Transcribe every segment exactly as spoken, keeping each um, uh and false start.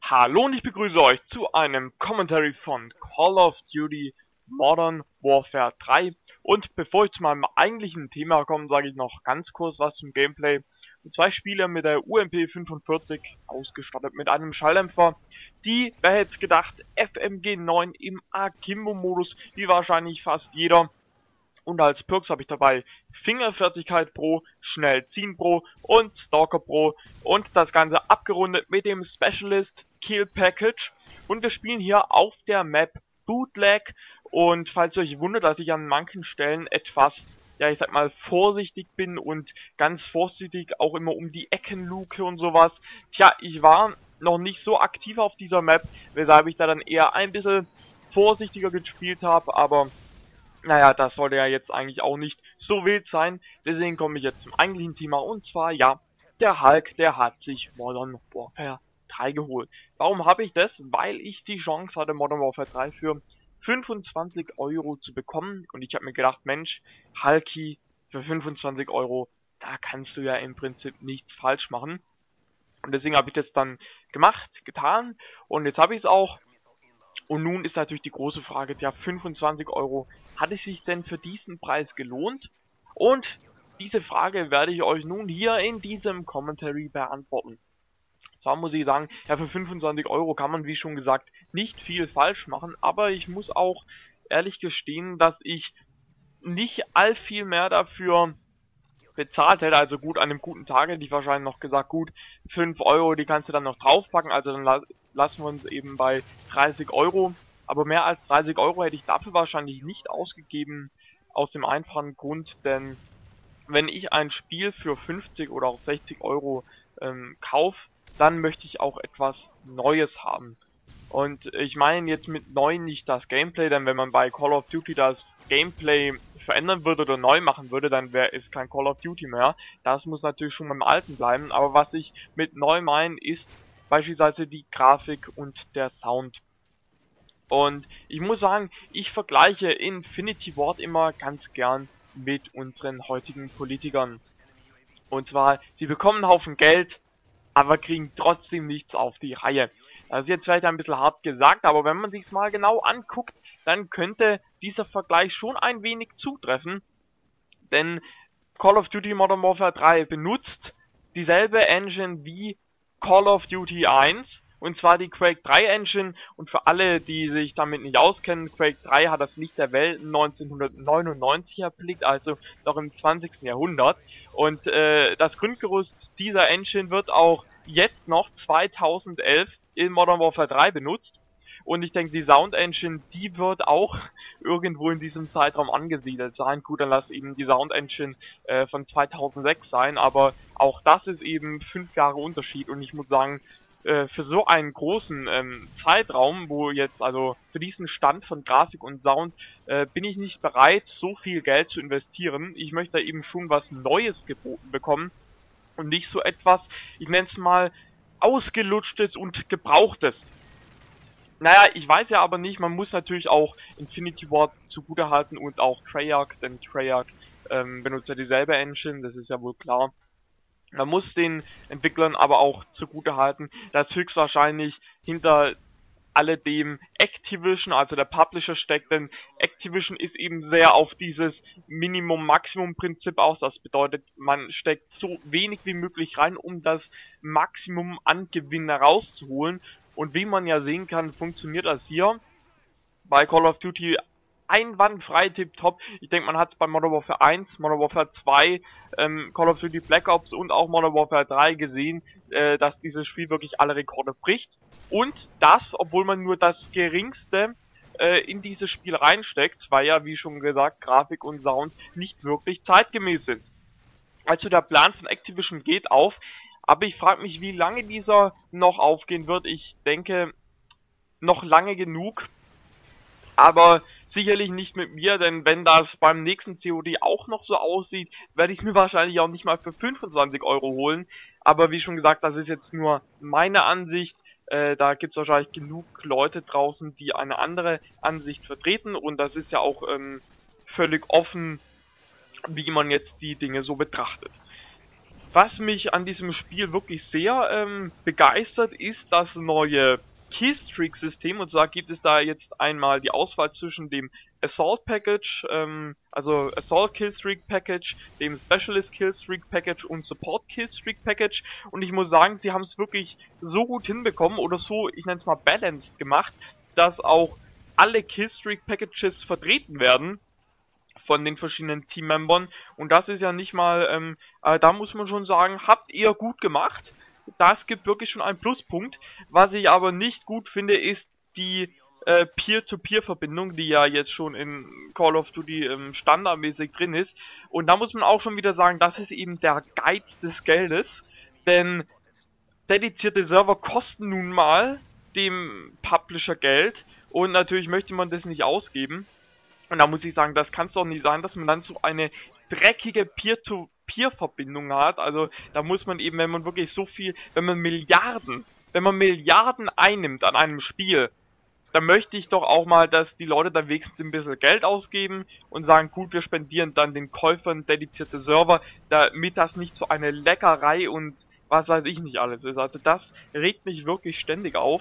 Hallo und ich begrüße euch zu einem Commentary von Call of Duty Modern Warfare drei. Und bevor ich zu meinem eigentlichen Thema komme, sage ich noch ganz kurz was zum Gameplay. Und zwei Spieler mit der U M P fünfundvierzig, ausgestattet mit einem Schalldämpfer. Die, wer hätte es gedacht, F M G neun im Akimbo-Modus, wie wahrscheinlich fast jeder. Und als Perks habe ich dabei Fingerfertigkeit Pro, Schnell ziehen Pro und Stalker Pro und das Ganze abgerundet mit dem Specialist Kill Package. Und wir spielen hier auf der Map Bootleg. Und falls ihr euch wundert, dass ich an manchen Stellen etwas, ja ich sag mal, vorsichtig bin und ganz vorsichtig auch immer um die Ecken luke und sowas. Tja, ich war noch nicht so aktiv auf dieser Map, weshalb ich da dann eher ein bisschen vorsichtiger gespielt habe, aber naja, das sollte ja jetzt eigentlich auch nicht so wild sein. Deswegen komme ich jetzt zum eigentlichen Thema. Und zwar, ja, der Hulk, der hat sich Modern Warfare drei geholt. Warum habe ich das? Weil ich die Chance hatte, Modern Warfare drei für fünfundzwanzig Euro zu bekommen. Und ich habe mir gedacht, Mensch, Hulky für fünfundzwanzig Euro, da kannst du ja im Prinzip nichts falsch machen. Und deswegen habe ich das dann gemacht, getan. Und jetzt habe ich es auch. Und nun ist natürlich die große Frage, ja, fünfundzwanzig Euro, hat es sich denn für diesen Preis gelohnt? Und diese Frage werde ich euch nun hier in diesem Commentary beantworten. Zwar muss ich sagen, ja, für fünfundzwanzig Euro kann man, wie schon gesagt, nicht viel falsch machen, aber ich muss auch ehrlich gestehen, dass ich nicht all viel mehr dafür bezahlt hätte. Also gut, an einem guten Tag hätte ich wahrscheinlich noch gesagt, gut, fünf Euro, die kannst du dann noch draufpacken, also dann la lassen wir uns eben bei dreißig Euro. Aber mehr als dreißig Euro hätte ich dafür wahrscheinlich nicht ausgegeben, aus dem einfachen Grund, denn wenn ich ein Spiel für fünfzig oder auch sechzig Euro ähm, kaufe, dann möchte ich auch etwas Neues haben. Und ich meine jetzt mit neu nicht das Gameplay, denn wenn man bei Call of Duty das Gameplay verändern würde oder neu machen würde, dann wäre es kein Call of Duty mehr. Das muss natürlich schon beim Alten bleiben. Aber was ich mit neu meine, ist beispielsweise die Grafik und der Sound. Und ich muss sagen, ich vergleiche Infinity Ward immer ganz gern mit unseren heutigen Politikern. Und zwar, sie bekommen einen Haufen Geld, aber kriegen trotzdem nichts auf die Reihe. Das ist jetzt vielleicht ein bisschen hart gesagt, aber wenn man sich's mal genau anguckt, dann könnte dieser Vergleich schon ein wenig zutreffen. Denn Call of Duty Modern Warfare drei benutzt dieselbe Engine wie Call of Duty eins. Und zwar die Quake drei Engine. Und für alle, die sich damit nicht auskennen, Quake drei hat das Licht der Welt neunzehnhundertneunundneunzig erblickt, also noch im zwanzigsten Jahrhundert. Und äh, das Grundgerüst dieser Engine wird auch jetzt noch zweitausendelf in Modern Warfare drei benutzt. Und ich denke, die Sound Engine, die wird auch irgendwo in diesem Zeitraum angesiedelt sein. Gut, dann lass eben die Sound Engine äh, von zweitausendsechs sein, aber auch das ist eben fünf Jahre Unterschied. Und ich muss sagen, äh, für so einen großen ähm, Zeitraum, wo jetzt also für diesen Stand von Grafik und Sound äh, bin ich nicht bereit, so viel Geld zu investieren. Ich möchte eben schon was Neues geboten bekommen und nicht so etwas, ich nenne es mal, ausgelutschtes und gebrauchtes. Naja, ich weiß ja aber nicht, man muss natürlich auch Infinity Ward zugutehalten und auch Treyarch, denn Treyarch ähm, benutzt ja dieselbe Engine, das ist ja wohl klar. Man muss den Entwicklern aber auch zugutehalten, dass höchstwahrscheinlich hinter alledem Activision, also der Publisher, steckt, denn Activision ist eben sehr auf dieses Minimum-Maximum-Prinzip aus. Das bedeutet, man steckt so wenig wie möglich rein, um das Maximum an Gewinn herauszuholen. Und wie man ja sehen kann, funktioniert das hier bei Call of Duty einwandfrei tipptopp. Ich denke, man hat es bei Modern Warfare eins, Modern Warfare zwei, ähm, Call of Duty Black Ops und auch Modern Warfare drei gesehen, äh, dass dieses Spiel wirklich alle Rekorde bricht. Und das, obwohl man nur das Geringste äh, in dieses Spiel reinsteckt, weil ja, wie schon gesagt, Grafik und Sound nicht wirklich zeitgemäß sind. Also der Plan von Activision geht auf, aber ich frage mich, wie lange dieser noch aufgehen wird. Ich denke, noch lange genug, aber sicherlich nicht mit mir, denn wenn das beim nächsten C O D auch noch so aussieht, werde ich es mir wahrscheinlich auch nicht mal für fünfundzwanzig Euro holen. Aber wie schon gesagt, das ist jetzt nur meine Ansicht. Äh, da gibt es wahrscheinlich genug Leute draußen, die eine andere Ansicht vertreten. Und das ist ja auch ähm, völlig offen, wie man jetzt die Dinge so betrachtet. Was mich an diesem Spiel wirklich sehr ähm, begeistert, ist das neue Killstreak-System. Und zwar gibt es da jetzt einmal die Auswahl zwischen dem Assault Package, ähm, also Assault Killstreak Package, dem Specialist Killstreak Package und Support Killstreak Package. Und ich muss sagen, sie haben es wirklich so gut hinbekommen oder so, ich nenne es mal balanced gemacht, dass auch alle Killstreak Packages vertreten werden von den verschiedenen Teammembern. Und das ist ja nicht mal, ähm, äh, da muss man schon sagen, habt ihr gut gemacht. Das gibt wirklich schon einen Pluspunkt. Was ich aber nicht gut finde, ist die äh, Peer-to-Peer-Verbindung, die ja jetzt schon in Call of Duty ähm, standardmäßig drin ist. Und da muss man auch schon wieder sagen, das ist eben der Geiz des Geldes. Denn dedizierte Server kosten nun mal dem Publisher Geld. Und natürlich möchte man das nicht ausgeben. Und da muss ich sagen, das kann es doch nicht sein, dass man dann so eine dreckige Peer-to-Peer-Verbindung hat. Also da muss man eben, wenn man wirklich so viel, wenn man Milliarden, wenn man Milliarden einnimmt an einem Spiel, dann möchte ich doch auch mal, dass die Leute dann wenigstens ein bisschen Geld ausgeben und sagen, gut, wir spendieren dann den Käufern dedizierte Server, damit das nicht so eine Leckerei und was weiß ich nicht alles ist. Also das regt mich wirklich ständig auf.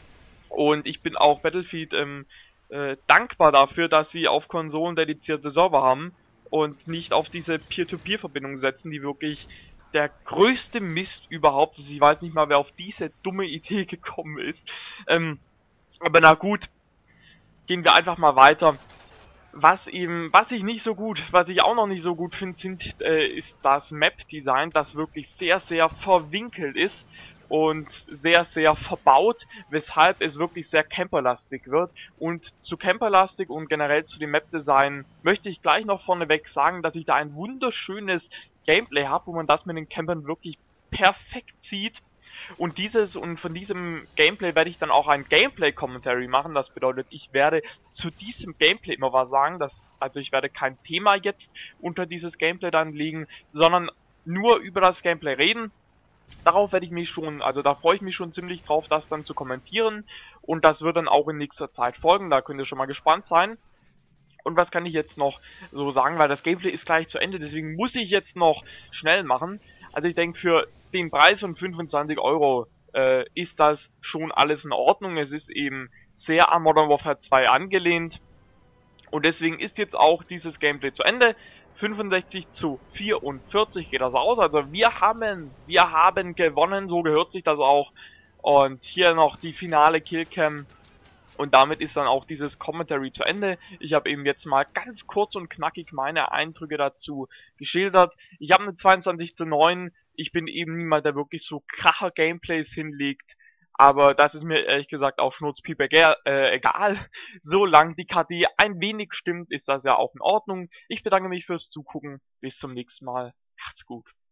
Und ich bin auch Battlefield ähm, äh, dankbar dafür, dass sie auf Konsolen dedizierte Server haben und nicht auf diese Peer-to-Peer-Verbindung setzen, die wirklich der größte Mist überhaupt ist. Ich weiß nicht mal, wer auf diese dumme Idee gekommen ist. Ähm, aber na gut, gehen wir einfach mal weiter. Was eben, was ich nicht so gut, was ich auch noch nicht so gut finde, sind, äh, ist das Map-Design, das wirklich sehr, sehr verwinkelt ist und sehr, sehr verbaut, weshalb es wirklich sehr camperlastig wird. Und zu camperlastig und generell zu dem Map-Design möchte ich gleich noch vorneweg sagen, dass ich da ein wunderschönes Gameplay habe, wo man das mit den Campern wirklich perfekt sieht. Und dieses und von diesem Gameplay werde ich dann auch ein Gameplay-Commentary machen. Das bedeutet, ich werde zu diesem Gameplay immer was sagen. Das, also ich werde kein Thema jetzt unter dieses Gameplay dann legen, sondern nur über das Gameplay reden. Darauf werde ich mich schon, also da freue ich mich schon ziemlich drauf, das dann zu kommentieren. Und das wird dann auch in nächster Zeit folgen. Da könnt ihr schon mal gespannt sein. Und was kann ich jetzt noch so sagen, weil das Gameplay ist gleich zu Ende, deswegen muss ich jetzt noch schnell machen. Also ich denke, für den Preis von fünfundzwanzig Euro äh, ist das schon alles in Ordnung. Es ist eben sehr an Modern Warfare zwei angelehnt. Und deswegen ist jetzt auch dieses Gameplay zu Ende. fünfundsechzig zu vierundvierzig geht das aus. Also wir haben, wir haben gewonnen, so gehört sich das auch. Und hier noch die finale Killcam. Und damit ist dann auch dieses Commentary zu Ende. Ich habe eben jetzt mal ganz kurz und knackig meine Eindrücke dazu geschildert. Ich habe eine zweiundzwanzig zu neun. Ich bin eben niemand, der wirklich so Kracher-Gameplays hinlegt. Aber das ist mir ehrlich gesagt auch Schnurzpieper äh, egal. Solange die K D ein wenig stimmt, ist das ja auch in Ordnung. Ich bedanke mich fürs Zugucken. Bis zum nächsten Mal. Macht's gut.